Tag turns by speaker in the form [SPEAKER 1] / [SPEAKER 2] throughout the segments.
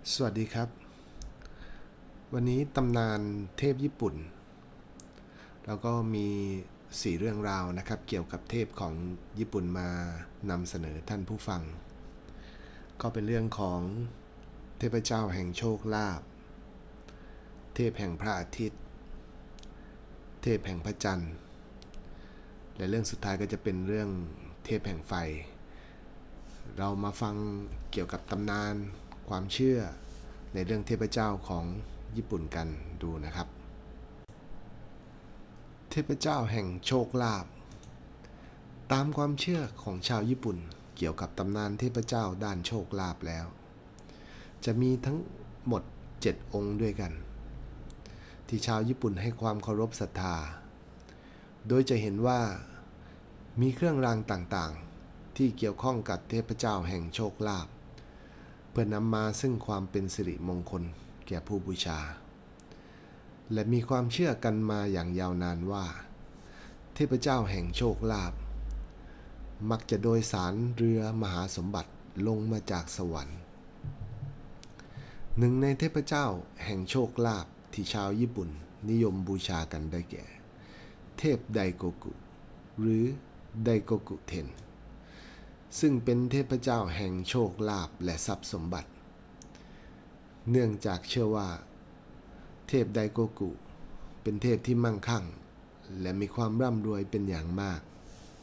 [SPEAKER 1] สวัสดีครับวันนี้ตำนานเทพญี่ปุ่นแล้วก็มี4เรื่องราวนะครับเกี่ยวกับเทพของญี่ปุ่นมานำเสนอท่านผู้ฟังก็เป็นเรื่องของเทพเจ้าแห่งโชคลาภเทพแห่งพระอาทิตย์เทพแห่งพระจันทร์และเรื่องสุดท้ายก็จะเป็นเรื่องเทพแห่งไฟเรามาฟังเกี่ยวกับตำนานความเชื่อในเรื่องเทพเจ้าของญี่ปุ่นกันดูนะครับเทพเจ้าแห่งโชคลาภตามความเชื่อของชาวญี่ปุ่นเกี่ยวกับตำนานเทพเจ้าด้านโชคลาภแล้วจะมีทั้งหมด7องค์ด้วยกันที่ชาวญี่ปุ่นให้ความเคารพศรัทธาโดยจะเห็นว่ามีเครื่องรางต่างๆที่เกี่ยวข้องกับเทพเจ้าแห่งโชคลาภเพื่อนำมาซึ่งความเป็นสิริมงคลแก่ผู้บูชาและมีความเชื่อกันมาอย่างยาวนานว่าเทพเจ้าแห่งโชคลาภมักจะโดยสารเรือมหาสมบัติลงมาจากสวรรค์หนึ่งในเทพเจ้าแห่งโชคลาภที่ชาวญี่ปุ่นนิยมบูชากันได้แก่เทพไดโกกุหรือไดโกกุเทนซึ่งเป็นเทพเจ้าแห่งโชคลาภและทรัพย์สมบัติเนื่องจากเชื่อว่าเทพไดโกกุเป็นเทพที่มั่งคั่งและมีความร่ำรวยเป็นอย่างมาก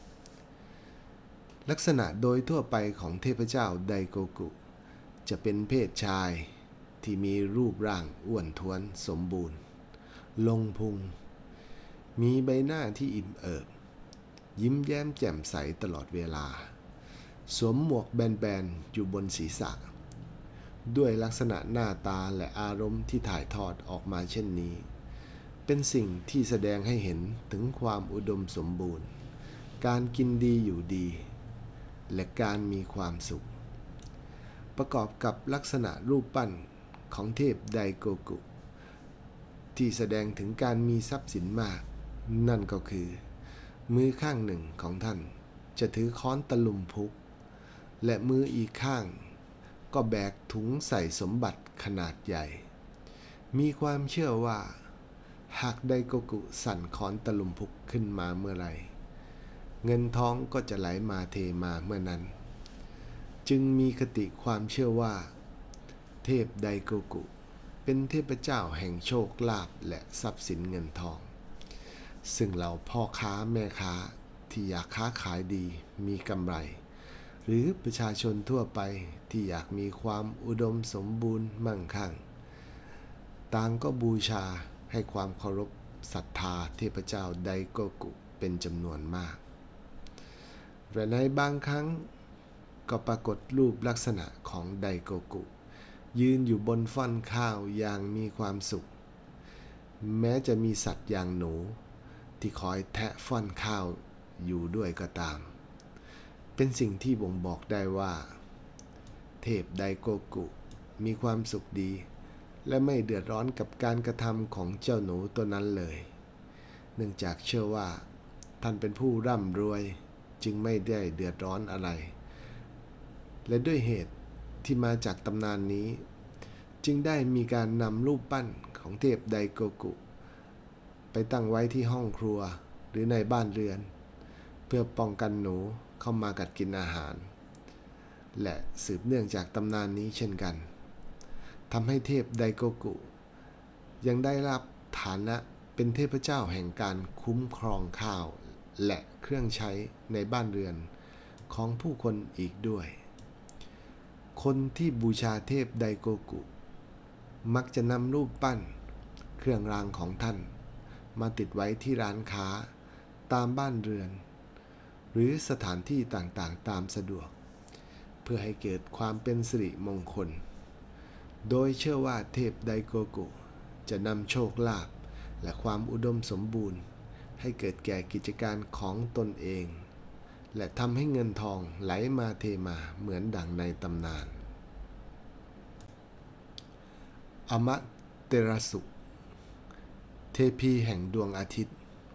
[SPEAKER 1] ลักษณะโดยทั่วไปของเทพเจ้าไดโกกุจะเป็นเพศชายที่มีรูปร่างอ้วนท้วนสมบูรณ์ลงพุงมีใบหน้าที่อิ่มเอิบยิ้มแย้มแจ่มใสตลอดเวลาสวมหมวกแบนๆอยู่บนศีรษะด้วยลักษณะหน้าตาและอารมณ์ที่ถ่ายทอดออกมาเช่นนี้เป็นสิ่งที่แสดงให้เห็นถึงความอุดมสมบูรณ์การกินดีอยู่ดีและการมีความสุขประกอบกับลักษณะรูปปั้นของเทพไดโกกุที่แสดงถึงการมีทรัพย์สินมากนั่นก็คือมือข้างหนึ่งของท่านจะถือค้อนตะลุมพุกและมืออีกข้างก็แบกถุงใส่สมบัติขนาดใหญ่มีความเชื่อว่าหากไดโกกุสั่นค้อนตะลุมพุกขึ้นมาเมื่อไรเงินทองก็จะไหลมาเทมาเมื่อนั้นจึงมีคติความเชื่อว่าเทพไดโกกุเป็นเทพเจ้าแห่งโชคลาภและทรัพย์สินเงินทองซึ่งเราพ่อค้าแม่ค้าที่อยากค้าขายดีมีกำไรหรือประชาชนทั่วไปที่อยากมีความอุดมสมบูรณ์มั่งคั่งต่างก็บูชาให้ความเคารพศรัทธาเทพเจ้าไดโกกุเป็นจำนวนมากและในบางครั้งก็ปรากฏรูปลักษณะของไดโกกุยืนอยู่บนฟ่อนข้าวอย่างมีความสุขแม้จะมีสัตว์อย่างหนูที่คอยแทะฟ่อนข้าวอยู่ด้วยก็ตามเป็นสิ่งที่บ่งบอกได้ว่าเทพไดโกกุมีความสุขดีและไม่เดือดร้อนกับการกระทำของเจ้าหนูตัวนั้นเลยเนื่องจากเชื่อว่าท่านเป็นผู้ร่ำรวยจึงไม่ได้เดือดร้อนอะไรและด้วยเหตุที่มาจากตำนานนี้จึงได้มีการนำรูปปั้นของเทพไดโกกุไปตั้งไว้ที่ห้องครัวหรือในบ้านเรือนเพื่อป้องกันหนูเข้ามากัดกินอาหารและสืบเนื่องจากตำนานนี้เช่นกันทำให้เทพไดโกกุยังได้รับฐานะเป็นเทพเจ้าแห่งการคุ้มครองข้าวและเครื่องใช้ในบ้านเรือนของผู้คนอีกด้วยคนที่บูชาเทพไดโกกุมักจะนำรูปปั้นเครื่องรางของท่านมาติดไว้ที่ร้านค้าตามบ้านเรือนหรือสถานที่ต่างๆตามสะดวกเพื่อให้เกิดความเป็นสิริมงคลโดยเชื่อว่าเทพไดโกกุจะนำโชคลาภและความอุดมสมบูรณ์ให้เกิดแก่กิจการของตนเองและทำให้เงินทองไหลมาเทมาเหมือนดังในตำนานอมะเตระสุเทพีแห่งดวงอาทิตย์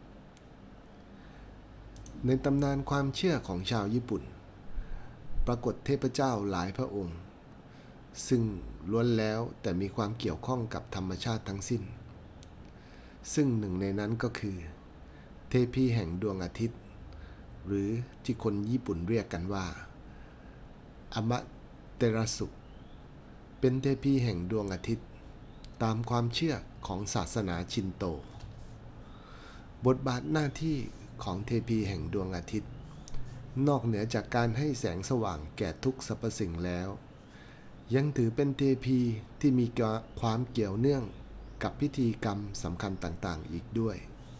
[SPEAKER 1] ในตำนานความเชื่อของชาวญี่ปุ่นปรากฏเทพเจ้าหลายพระองค์ซึ่งล้วนแล้วแต่มีความเกี่ยวข้องกับธรรมชาติทั้งสิ้นซึ่งหนึ่งในนั้นก็คือเทพีแห่งดวงอาทิตย์หรือที่คนญี่ปุ่นเรียกกันว่าอมะเตระสุเป็นเทพีแห่งดวงอาทิตย์ตามความเชื่อของศาสนาชินโตบทบาทหน้าที่ของเทพีแห่งดวงอาทิตย์นอกเหนือจากการให้แสงสว่างแก่ทุกสรรพสิ่งแล้วยังถือเป็นเทพีที่มีความเกี่ยวเนื่องกับพิธีกรรมสำคัญต่างๆอีกด้วย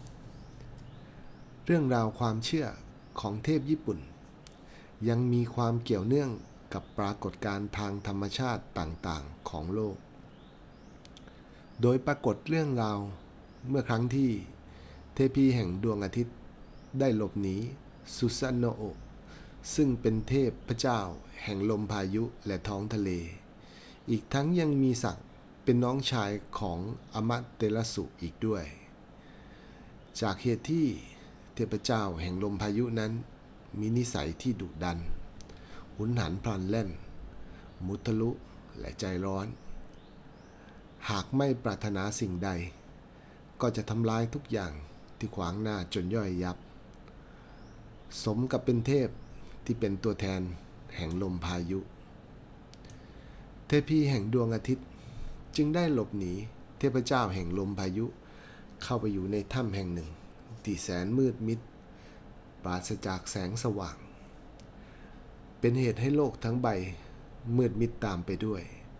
[SPEAKER 1] เรื่องราวความเชื่อของเทพญี่ปุ่นยังมีความเกี่ยวเนื่องกับปรากฏการณ์ทางธรรมชาติต่างๆของโลกโดยปรากฏเรื่องราวเมื่อครั้งที่เทพีแห่งดวงอาทิตย์ได้หลบหนีซุซาโนะซึ่งเป็นเทพเจ้าแห่งลมพายุและท้องทะเลอีกทั้งยังมีศักดิ์เป็นน้องชายของอมะเตระสุอีกด้วยจากเหตุที่เทพเจ้าแห่งลมพายุนั้นมีนิสัยที่ดุดันหุนหันพลันแล่นมุทะลุและใจร้อนหากไม่ปรารถนาสิ่งใดก็จะทำลายทุกอย่างที่ขวางหน้าจนย่อยยับสมกับเป็นเทพที่เป็นตัวแทนแห่งลมพายุเทพีแห่งดวงอาทิตย์จึงได้หลบหนีเทพเจ้าแห่งลมพายุเข้าไปอยู่ในถ้ำแห่งหนึ่งที่แสนมืดมิดปราศจากแสงสว่างเป็นเหตุให้โลกทั้งใบมืดมิดตามไปด้วย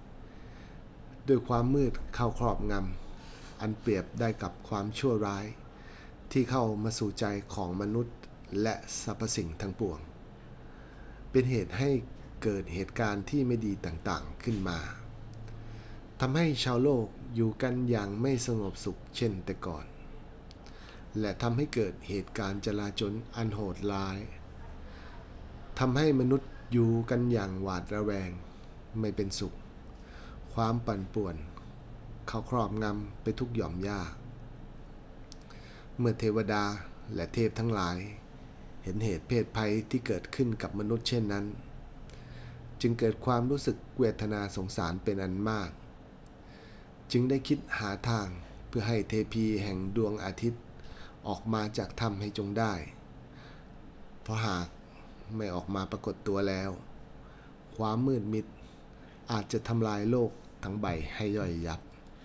[SPEAKER 1] ความมืดเข้าครอบงำอันเปรียบได้กับความชั่วร้ายที่เข้ามาสู่ใจของมนุษย์และสรรพสิ่งทั้งปวงเป็นเหตุให้เกิดเหตุการณ์ที่ไม่ดีต่างๆขึ้นมาทำให้ชาวโลกอยู่กันอย่างไม่สงบสุขเช่นแต่ก่อนและทำให้เกิดเหตุการณ์จลาจลอันโหดร้ายทำให้มนุษย์อยู่กันอย่างหวาดระแวงไม่เป็นสุขความปั่นป่วนเข้าครอบงำไปทุกหย่อมหญ้าเมื่อเทวดาและเทพทั้งหลายเห็นเหตุเพศภัยที่เกิดขึ้นกับมนุษย์เช่นนั้นจึงเกิดความรู้สึกเวทนาสงสารเป็นอันมากจึงได้คิดหาทางเพื่อให้เทพีแห่งดวงอาทิตย์ออกมาจากถ้ำให้จงได้เพราะหากไม่ออกมาปรากฏตัวแล้วความมืดมิดอาจจะทำลายโลกทั้งใบให้ย่อยยับ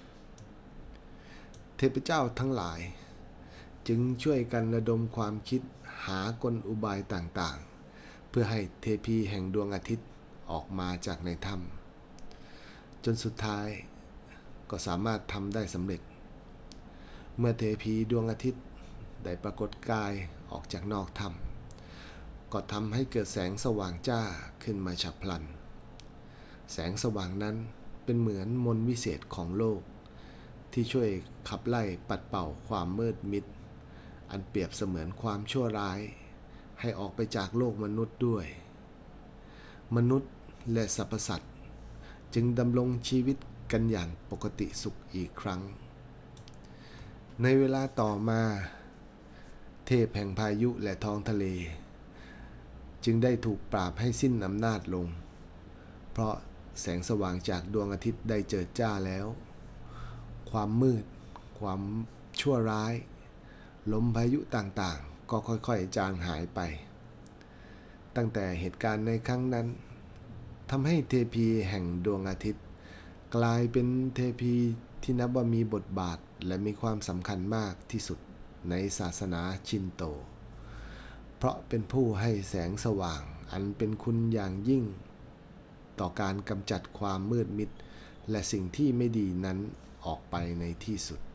[SPEAKER 1] เทพเจ้าทั้งหลายจึงช่วยกันระดมความคิดหากลอุบายต่างๆเพื่อให้เทพีแห่งดวงอาทิตย์ออกมาจากในถ้ำจนสุดท้ายก็สามารถทำได้สำเร็จเมื่อเทพีดวงอาทิตย์ได้ปรากฏกายออกจากนอกถ้ำก็ทำให้เกิดแสงสว่างจ้าขึ้นมาฉับพลันแสงสว่างนั้นเป็นเหมือนมนต์วิเศษของโลกที่ช่วยขับไล่ปัดเป่าความมืดมิดอันเปรียบเสมือนความชั่วร้ายให้ออกไปจากโลกมนุษย์ด้วยมนุษย์และสรรพสัตว์จึงดำรงชีวิตกันอย่างปกติสุขอีกครั้งในเวลาต่อมาเทพแห่งพายุและท้องทะเลจึงได้ถูกปราบให้สิ้นอำนาจลงเพราะแสงสว่างจากดวงอาทิตย์ได้เจิดจ้าแล้วความมืดความชั่วร้ายลมพายุต่างๆก็ค่อยๆจางหายไปตั้งแต่เหตุการณ์ในครั้งนั้นทำให้เทพีแห่งดวงอาทิตย์กลายเป็นเทพีที่นับว่ามีบทบาทและมีความสำคัญมากที่สุดในศาสนาชินโตเพราะเป็นผู้ให้แสงสว่างอันเป็นคุณอย่างยิ่งต่อการกำจัดความมืดมิดและสิ่งที่ไม่ดีนั้นออกไปในที่สุด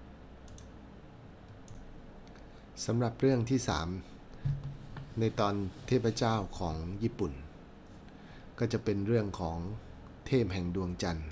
[SPEAKER 1] สำหรับเรื่องที่3ในตอนเทพเจ้าของญี่ปุ่นก็จะเป็นเรื่องของเทพแห่งดวงจันทร์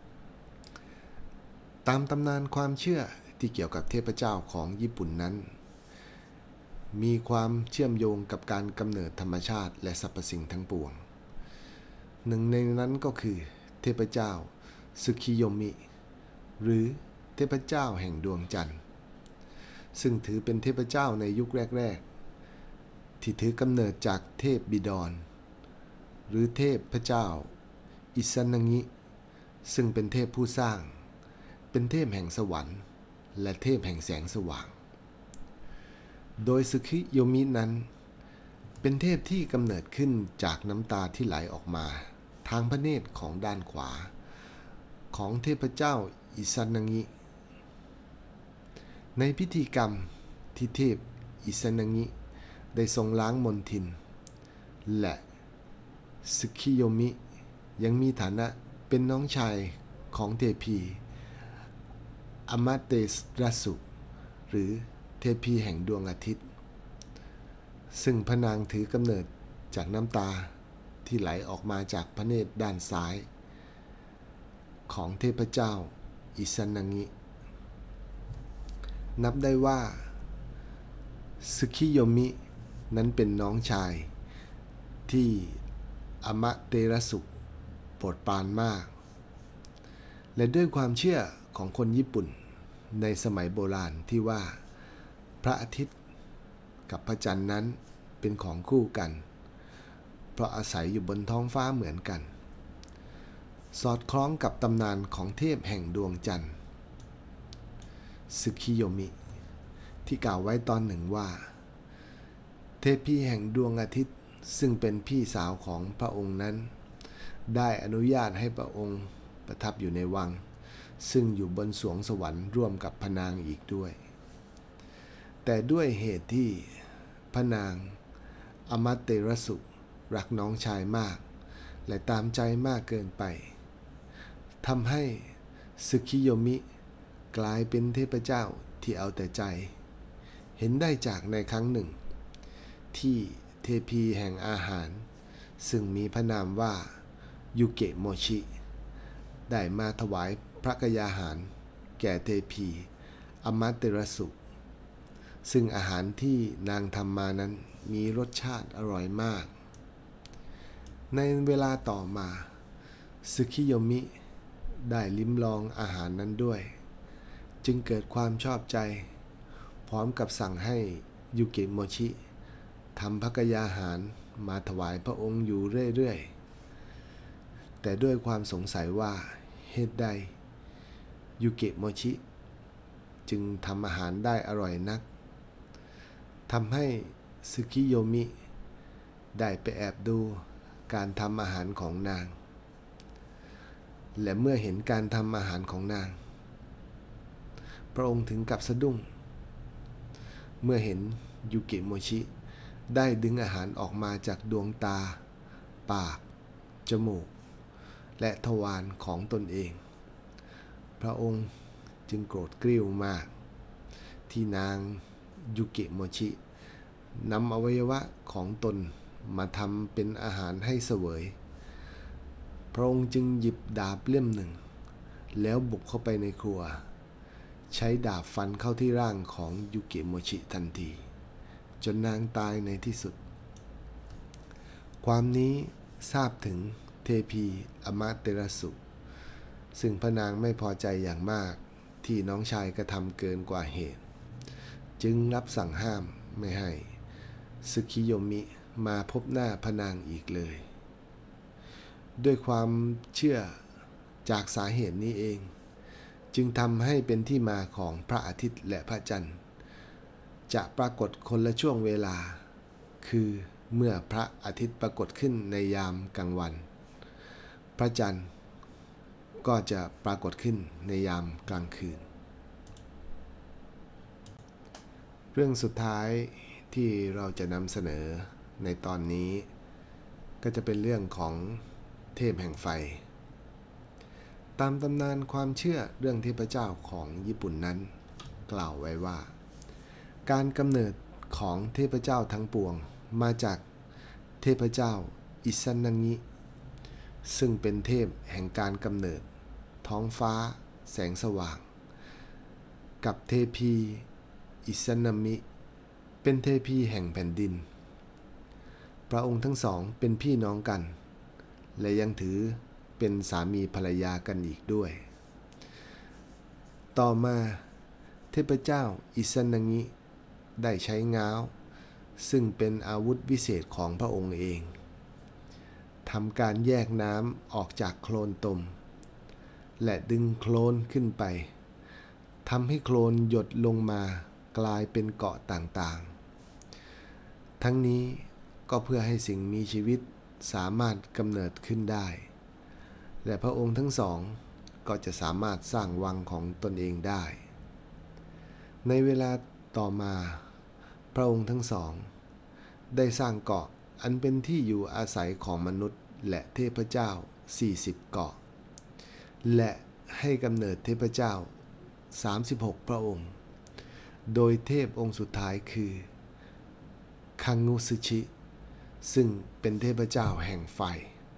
[SPEAKER 1] ตามตำนานความเชื่อที่เกี่ยวกับเทพเจ้าของญี่ปุ่นนั้นมีความเชื่อมโยงกับการกำเนิดธรรมชาติและสรรพสิ่งทั้งปวงหนึ่งในนั้นก็คือเทพเจ้าสึคิโยมิหรือเทพเจ้าแห่งดวงจันทร์ซึ่งถือเป็นเทพเจ้าในยุคแรกๆที่ถือกำเนิดจากเทพบิดรหรือเทพเจ้าอิซันางิซึ่งเป็นเทพผู้สร้างเป็นเทพแห่งสวรรค์และเทพแห่งแสงสว่างโดยสึคิโยมินั้นเป็นเทพที่กำเนิดขึ้นจากน้ำตาที่ไหลออกมาทางพระเนตรของด้านขวาของเทพเจ้าอิซันางิในพิธีกรรมที่เทพอิซันางิได้ทรงล้างมลทินและสึคิโยมิยังมีฐานะเป็นน้องชายของเทพีอามาเตรัสุหรือเทพีแห่งดวงอาทิตย์ซึ่งพระนางถือกำเนิดจากน้ำตาที่ไหลออกมาจากพระเนตรด้านซ้ายของเทพเจ้าอิซันางินับได้ว่าสึคิโยมินั้นเป็นน้องชายที่อามาเตรัสุโปรดปรานมากและด้วยความเชื่อของคนญี่ปุ่นในสมัยโบราณที่ว่าพระอาทิตย์กับพระจันทร์นั้นเป็นของคู่กันเพราะอาศัยอยู่บนท้องฟ้าเหมือนกันสอดคล้องกับตำนานของเทพแห่งดวงจันทร์สึคิโยมิที่กล่าวไว้ตอนหนึ่งว่าเทพีแห่งดวงอาทิตย์ซึ่งเป็นพี่สาวของพระองค์นั้นได้อนุญาตให้พระองค์ประทับอยู่ในวังซึ่งอยู่บนสวงสวรรค์ร่วมกับพระนางอีกด้วยแต่ด้วยเหตุที่พระนางอามาเตรัสุรักน้องชายมากและตามใจมากเกินไปทำให้สึคิโยมิกลายเป็นเทพเจ้าที่เอาแต่ใจเห็นได้จากในครั้งหนึ่งที่เทพีแห่งอาหารซึ่งมีพระนามว่ายุเกะโมชิได้มาถวายพระกยาหารแก่เทพีอามาเตรัสุซึ่งอาหารที่นางทำมานั้นมีรสชาติอร่อยมากในเวลาต่อมาสึคิโยมิได้ลิ้มลองอาหารนั้นด้วยจึงเกิดความชอบใจพร้อมกับสั่งให้ยุเกะโมชิทำพระกยาหารมาถวายพระองค์อยู่เรื่อยๆแต่ด้วยความสงสัยว่าเหตุใดยุเกะโมชิจึงทำอาหารได้อร่อยนักทำให้สึคิโยมิได้ไปแอบดูการทำอาหารของนางและเมื่อเห็นการทำอาหารของนางพระองค์ถึงกับสะดุ้งเมื่อเห็นยุเกะโมชิได้ดึงอาหารออกมาจากดวงตาปากจมูกและทวารของตนเองพระองค์จึงโกรธกริ้วมากที่นางยุเกะโมชินำอวัยวะของตนมาทำเป็นอาหารให้เสวยพระองค์จึงหยิบดาบเล่มหนึ่งแล้วบุกเข้าไปในครัวใช้ดาบฟันเข้าที่ร่างของยุเกะโมชิทันทีจนนางตายในที่สุดความนี้ทราบถึงเทพีอามาเตรัสุซึ่งพระนางไม่พอใจอย่างมากที่น้องชายกระทำเกินกว่าเหตุจึงรับสั่งห้ามไม่ให้สึคิโยมิมาพบหน้าพระนางอีกเลยด้วยความเชื่อจากสาเหตุนี้เองจึงทำให้เป็นที่มาของพระอาทิตย์และพระจันทร์จะปรากฏคนละช่วงเวลาคือเมื่อพระอาทิตย์ปรากฏขึ้นในยามกลางวันพระจันทร์ก็จะปรากฏขึ้นในยามกลางคืนเรื่องสุดท้ายที่เราจะนำเสนอในตอนนี้ก็จะเป็นเรื่องของเทพแห่งไฟตามตำนานความเชื่อเรื่องเทพเจ้าของญี่ปุ่นนั้นกล่าวไว้ว่าการกำเนิดของเทพเจ้าทั้งปวงมาจากเทพเจ้าอิซันางิซึ่งเป็นเทพแห่งการกำเนิดท้องฟ้าแสงสว่างกับเทพีอิซันามิเป็นเทพีแห่งแผ่นดินพระองค์ทั้งสองเป็นพี่น้องกันและยังถือเป็นสามีภรรยากันอีกด้วยต่อมาเทพเจ้าอิซันางิได้ใช้ง้าวซึ่งเป็นอาวุธวิเศษของพระองค์เองทำการแยกน้ำออกจากโคลนตมและดึงโคลนขึ้นไปทำให้โคลนหยดลงมากลายเป็นเกาะต่างๆทั้งนี้ก็เพื่อให้สิ่งมีชีวิตสามารถกำเนิดขึ้นได้และพระองค์ทั้งสองก็จะสามารถสร้างวังของตนเองได้ในเวลาต่อมาพระองค์ทั้งสองได้สร้างเกาะอันเป็นที่อยู่อาศัยของมนุษย์และเทพเจ้า40เกาะและให้กำเนิดเทพเจ้า36พระองค์โดยเทพองค์สุดท้ายคือคังงูซึชิซึ่งเป็นเทพเจ้าแห่งไฟ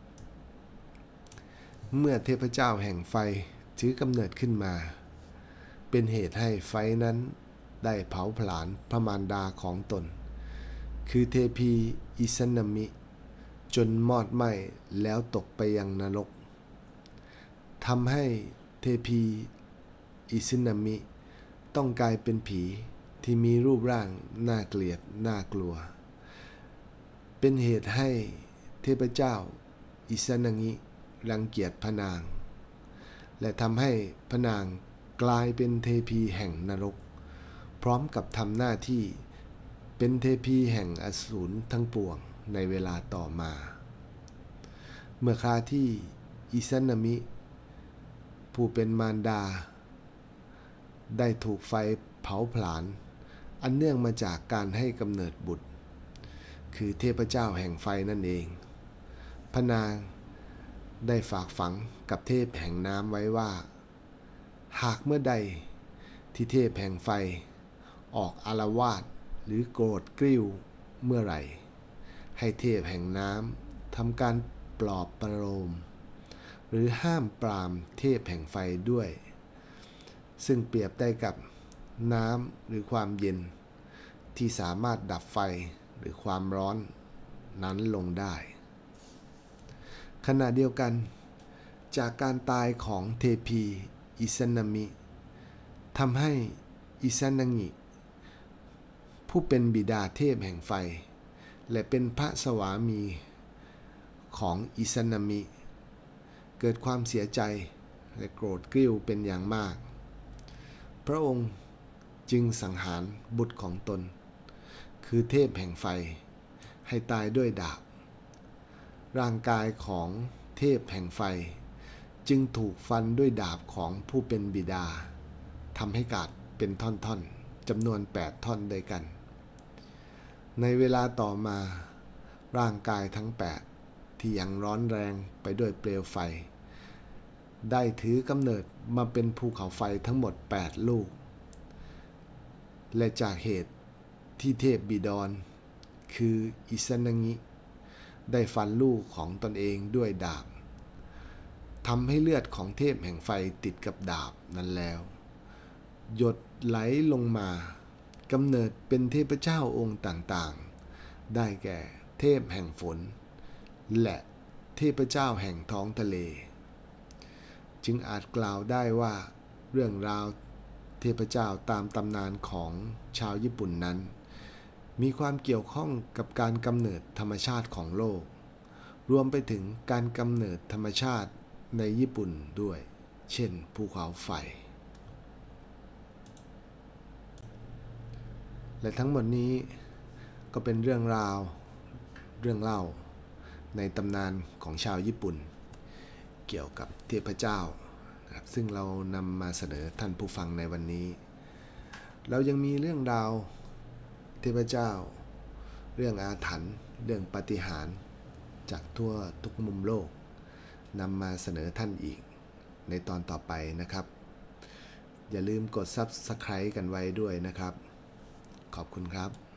[SPEAKER 1] เมื่อเทพเจ้าแห่งไฟถือกำเนิดขึ้นมาเป็นเหตุให้ไฟนั้นได้เผาผลาญพระมารดาของตนคือเทพีอิซันามิจนมอดไหม้แล้วตกไปยังนรกทำให้เทพีอิซึนามิต้องกลายเป็นผีที่มีรูปร่างน่าเกลียดน่ากลัวเป็นเหตุให้เทพเจ้าอิซันางิรังเกียจพระนางและทำให้พระนางกลายเป็นเทพีแห่งนรกพร้อมกับทำหน้าที่เป็นเทพีแห่งอสูรทั้งปวงในเวลาต่อมาเมื่อคราที่อิซันามิผู้เป็นมารดาได้ถูกไฟเผาผลาญอันเนื่องมาจากการให้กำเนิดบุตรคือเทพเจ้าแห่งไฟนั่นเองพระนางได้ฝากฝังกับเทพแห่งน้ำไว้ว่าหากเมื่อใดที่เทพแห่งไฟออกอาละวาดหรือโกรธกริ้วเมื่อไหร่ให้เทพแห่งน้ำทำการปลอบประโลมหรือห้ามปรามเทพแห่งไฟด้วยซึ่งเปรียบได้กับน้ำหรือความเย็นที่สามารถดับไฟหรือความร้อนนั้นลงได้ขณะเดียวกันจากการตายของเทพีอิซันามิทำให้อิซันางิผู้เป็นบิดาเทพแห่งไฟและเป็นพระสวามีของอิซันามิเกิดความเสียใจและโกรธกริ้วเป็นอย่างมากพระองค์จึงสังหารบุตรของตนคือเทพแห่งไฟให้ตายด้วยดาบร่างกายของเทพแห่งไฟจึงถูกฟันด้วยดาบของผู้เป็นบิดาทำให้ขาดเป็นท่อนๆจำนวน8ท่อนด้วยกันในเวลาต่อมาร่างกายทั้ง8ที่ยังร้อนแรงไปด้วยเปลวไฟได้ถือกำเนิดมาเป็นภูเขาไฟทั้งหมด8ลูกและจากเหตุที่เทพบิดรคืออิซันางิได้ฟันลูกของตนเองด้วยดาบทำให้เลือดของเทพแห่งไฟติดกับดาบนั้นแล้วหยดไหลลงมากำเนิดเป็นเทพเจ้าองค์ต่างๆได้แก่เทพแห่งฝนและเทพเจ้าแห่งท้องทะเลจึงอาจกล่าวได้ว่าเรื่องราวเทพเจ้าตามตำนานของชาวญี่ปุ่นนั้นมีความเกี่ยวข้องกับการกำเนิดธรรมชาติของโลกรวมไปถึงการกำเนิดธรรมชาติในญี่ปุ่นด้วยเช่นภูเขาไฟและทั้งหมดนี้ก็เป็นเรื่องเล่าในตำนานของชาวญี่ปุ่นเกี่ยวกับเทพเจ้านะครับซึ่งเรานำมาเสนอท่านผู้ฟังในวันนี้เรายังมีเรื่องราวเทพเจ้าเรื่องอาถรรพ์เรื่องปาฏิหาริย์จากทั่วทุกมุมโลกนำมาเสนอท่านอีกในตอนต่อไปนะครับอย่าลืมกด Subscribe กันไว้ด้วยนะครับขอบคุณครับ